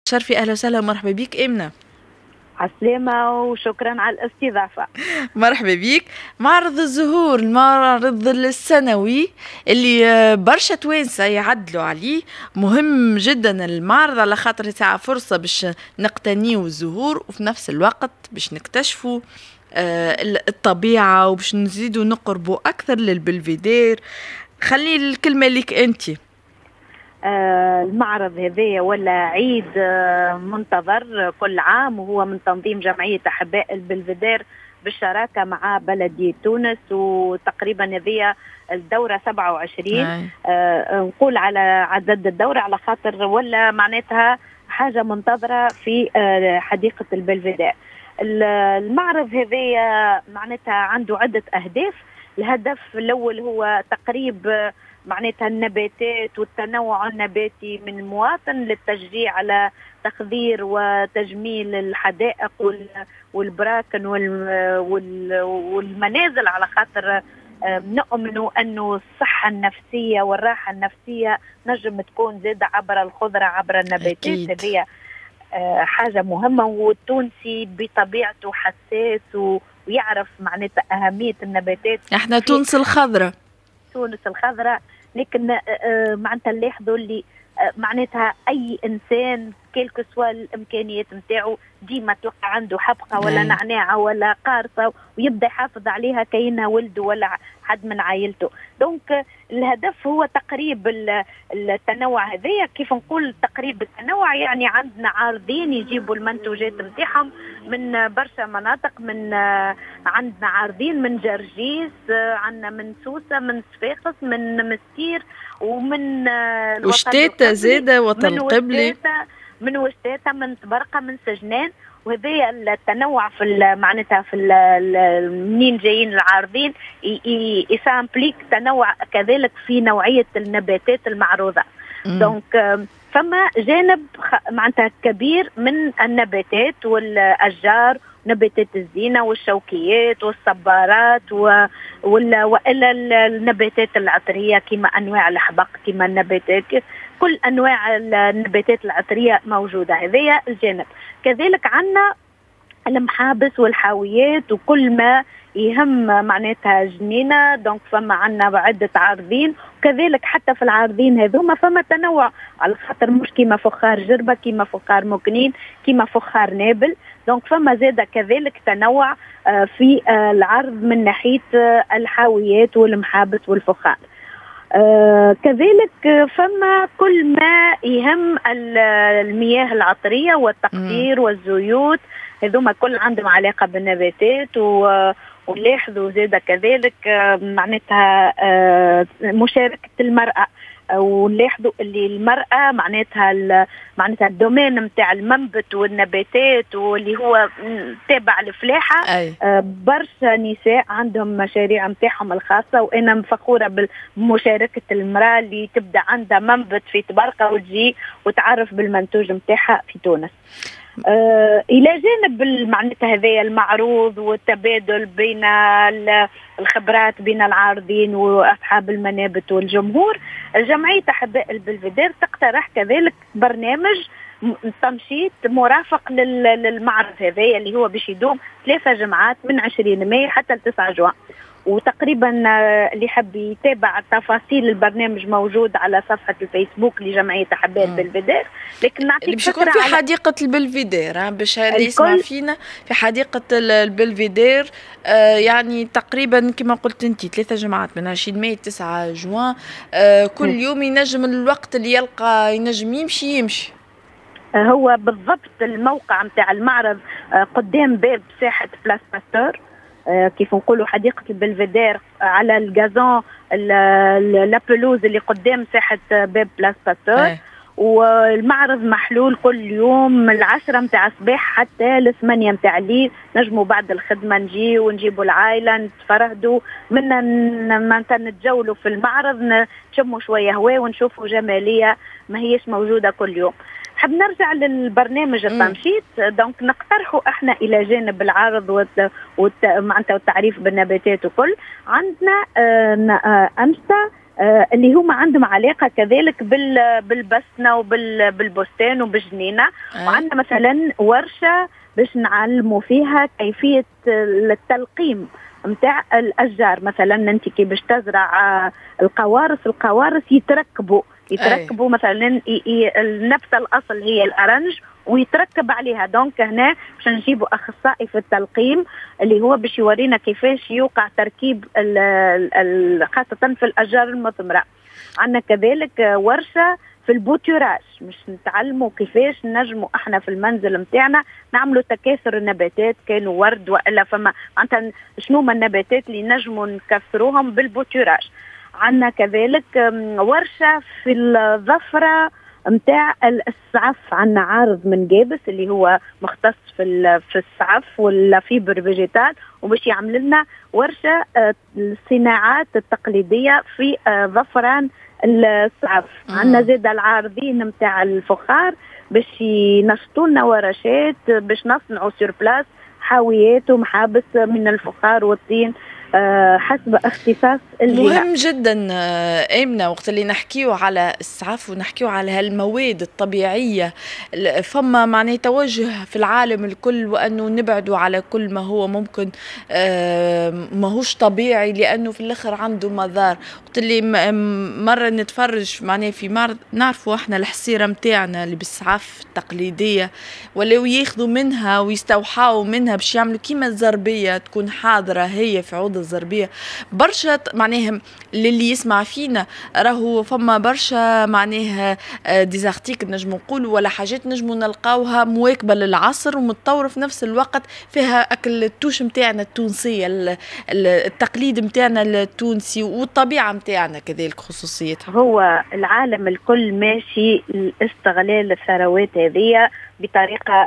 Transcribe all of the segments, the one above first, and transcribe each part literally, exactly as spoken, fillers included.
تشرفي. أهلا وسهلا ومرحبا بيك إمنة. عالسلامة وشكرا على الاستضافة. مرحبا بيك. معرض الزهور، المعرض السنوي اللي برشا توانسة يعدلوا عليه، مهم جدا المعرض على خاطر يساعد فرصة باش نقتنيو الزهور وفي نفس الوقت باش نكتشفوا الطبيعة وباش نزيدوا نقربوا أكثر للبلفيدير. خلي الكلمة لك أنت. آه المعرض هذايا ولا عيد آه منتظر كل عام، وهو من تنظيم جمعية أحباء البلفيدير بالشراكة مع بلدية تونس، وتقريبا هذه الدورة سبعة وعشرين. آه نقول على عدد الدورة على خاطر ولا معناتها حاجة منتظرة في آه حديقة البلفيدير. المعرض هذايا معناتها عنده عدة أهداف. الهدف الأول هو تقريب معناتها النباتات والتنوع النباتي من المواطن للتشجيع على تخضير وتجميل الحدائق والبراكن والمنازل، على خاطر نؤمنوا أنه الصحة النفسية والراحة النفسية نجم تكون زادة عبر الخضرة عبر النباتات. هذه حاجة مهمة، والتونسي بطبيعته حساس ويعرف معناتها أهمية النباتات. احنا تونس الخضراء، تونس الخضراء، لكن معناتها نلاحظوا اللي معناتها أي إنسان كيلكو سوا الإمكانيات نتاعو ديما توقع عنده حبقة ولا نعناعة ولا قارصة ويبدأ يحافظ عليها كأنها ولده ولا حد من عائلته. دونك الهدف هو تقريب التنوع هذايا. كيف نقول تقريب التنوع؟ يعني عندنا عارضين يجيبوا المنتوجات نتاعهم من برشا مناطق، من عندنا عارضين من جرجيس، عندنا من سوسة، من صفاقس، من مسكير، ومن وشتاتة زادة وطن قبلي، من وشتاتة، من تبرقة، من سجنان. وهذا التنوع في معناتها في منين جايين العارضين يسامبليك تنوع كذلك في نوعية النباتات المعروضة. دونك فما جانب معناتها كبير من النباتات والأشجار، نباتات الزينة والشوكيات والصبارات وإلا النباتات العطرية كما أنواع الحبق، كما النباتات كل أنواع النباتات العطرية موجودة. هذايا الجانب. كذلك عنا المحابس والحاويات وكل ما يهم معناتها جنينة. دونك فما عنا عدة عارضين، وكذلك حتى في العارضين هذوما فما تنوع، على خاطر مش كيما فخار جربة، كيما فخار مكنين، كيما فخار نابل. دونك فما زادة كذلك تنوع في العرض من ناحية الحاويات والمحابس والفخار. آه كذلك فما كل ما يهم المياه العطرية والتقطير والزيوت، هذوما كل عندهم علاقة بالنباتات. ونلاحظوا زادة كذلك آه معناتها آه مشاركة المرأة، ونلاحظوا اللي المرأة معناتها معناتها الدومين نتاع المنبت والنباتات واللي هو تابع الفلاحة. آه برشا نساء عندهم مشاريع نتاعهم الخاصة، وأنا فخورة بمشاركة المرأة اللي تبدأ عندها منبت في تبرقة وتجي وتعرف بالمنتوج نتاعها في تونس. آه إلى جانب معناتها هذايا المعروض والتبادل بين الخبرات بين العارضين وأصحاب المنابت والجمهور، جمعية أحباء البلفيدير تقترح كذلك برنامج تنشيط مرافق للمعرض هذايا اللي هو باش يدوم ثلاثة جمعات من عشرين ماي حتى تسعة جوان. وتقريبا اللي حب يتابع تفاصيل البرنامج موجود على صفحة الفيسبوك لجمعية أحباء البلفيدير. لكن نعطيك باش يكون في حديقة البلفيدير، باش اللي يسمع فينا في حديقة البلفيدير. آه يعني تقريبا كما قلت انت ثلاثة جمعات من عشرين ماي تسعة جوان. آه كل يوم ينجم الوقت اللي يلقى ينجم يمشي يمشي. هو بالضبط الموقع متاع المعرض قدام باب ساحة بلاس باستور، كيف نقولوا حديقة البلفيدير، على الجازون لابلوز اللي قدام ساحة باب بلاس باستور. والمعرض محلول كل يوم من العشرة متاع الصباح حتى الثمانية متاع الليل. نجموا بعد الخدمة نجي ونجيبوا العائلة نتفرهدوا منا معناتها نتجولوا في المعرض، نشموا شوية هواء ونشوفوا جمالية ما هيش موجودة كل يوم. حب نرجع للبرنامج التنشيط. دونك نقترحوا احنا الى جانب العرض والت... والت... معناتها والتعريف بالنباتات وكل، عندنا آه... آه... انشطه آه اللي هما عندهم علاقه كذلك بال بالبسنه وبالبستان وبالجنينه. وعندنا مثلا ورشه باش نعلموا فيها كيفيه التلقيم نتاع الاشجار. مثلا انت كي باش تزرع القوارص، القوارص يتركبوا يتركبوا أي. مثلا نفس الاصل هي الارنج ويتركب عليها. دونك هنا باش نجيبوا اخصائي في التلقيم اللي هو باش يورينا كيفاش يوقع تركيب خاصه في الاشجار المثمره. عندنا كذلك ورشه في البوتوراج، مش نتعلموا كيفاش نجموا احنا في المنزل نتاعنا نعملوا تكاثر النباتات، كانوا ورد والا فما معناتها شنو هما النباتات اللي نجموا نكثروهم بالبوتوراج. عندنا كذلك ورشه في الظفره نتاع السعف، عندنا عارض من جابس اللي هو مختص في في السعف والفيبر فيجيتال، وباش يعمل لنا ورشه الصناعات التقليديه في ظفران السعف. عندنا زاد العارضين نتاع الفخار باش ينشطوا لنا ورشات باش نصنعوا سيربلاس حاويات ومحابس من الفخار والطين حسب اختصاص الجهة. مهم جدا آمنة وقت اللي نحكيو على السعف ونحكيو على هالمواد الطبيعية، فما معناه توجه في العالم الكل وأنه نبعدوا على كل ما هو ممكن ماهوش طبيعي لأنه في الآخر عنده مضار. وقت اللي مرة نتفرج معناه في معرض نعرفوا احنا الحصيرة متاعنا اللي بالسعف التقليدية ولاو ياخذوا منها ويستوحوا منها باش يعملوا كيما الزربية تكون حاضرة هي في عود الزربية. برشا معناها للي يسمع فينا راهو فما برشا معناها ديزارتيك نجمو نقولوا ولا حاجات نجمو نلقاوها مواكبة للعصر ومتطورة في نفس الوقت، فيها أكل التوش متاعنا التونسية، التقليد متاعنا التونسي والطبيعة متاعنا كذلك خصوصيتها. هو العالم الكل ماشي لاستغلال الثروات هذه بطريقة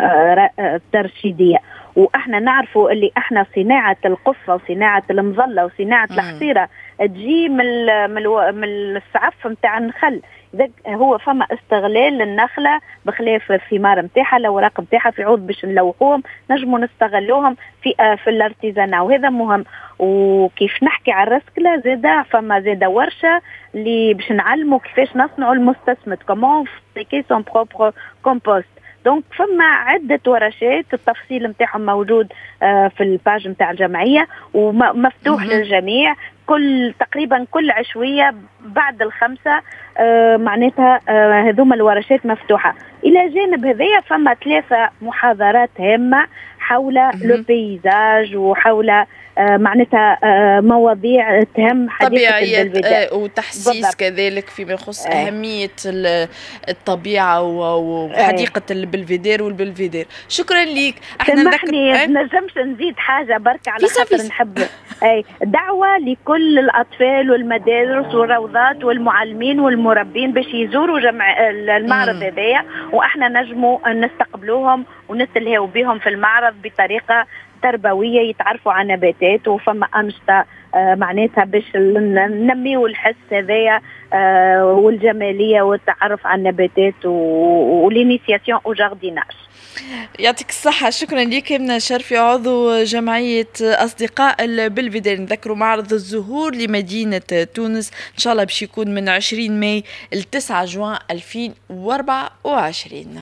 ترشيدية، واحنا نعرفوا اللي احنا صناعه القفه وصناعه المظله وصناعه الحصيره تجي من من السعف نتاع النخل. اذا هو فما استغلال للنخله بخلاف الثمار نتاعها، الاوراق نتاعها في عود باش نلوحوهم نجموا نستغلوهم في في الارتيزانا، وهذا مهم. وكيف نحكي على الرسكله زاده فما زاده ورشه اللي باش نعلموا كيفاش نصنعوا المستسمد كومون فابريكي سون بروبر كومبوست. دونك فما عدة ورشات التفصيل نتاعهم موجود في الباج نتاع الجمعية ومفتوح للجميع. كل تقريبا كل عشوية بعد الخمسة معناتها هذوما الورشات مفتوحة. إلى جانب هذايا فما ثلاثة محاضرات هامة حول لو بيزاج وحول معناتها مواضيع تهم حديقة البلفيدير وتحسيس بالضبط. كذلك فيما يخص أه. أهمية الطبيعة وحديقة أه. البلفيدير والبلفيدير. شكرا ليك. احنا سمحني نجمش نزيد حاجة برك على خاطر نحب أي دعوة لكل الأطفال والمدارس والروضات والمعلمين والمربين باش يزوروا جمع المعرض هذايا، وإحنا نجموا نستقبلوهم ونتلهوا بهم في المعرض بطريقة تربوية يتعرفوا على نباتات، وفما أنشطة آه معناتها باش ننميوا الحس هذايا آه والجمالية والتعرف على النباتات والإنيسياسيون أو جارديناج. يعطيك الصحة. شكرا لك يمنى شرفي عضو جمعية أصدقاء البلفيدير. نذكروا معرض الزهور لمدينة تونس إن شاء الله باش يكون من عشرين ماي ل تسعة جوان ألفين وأربعة وعشرين.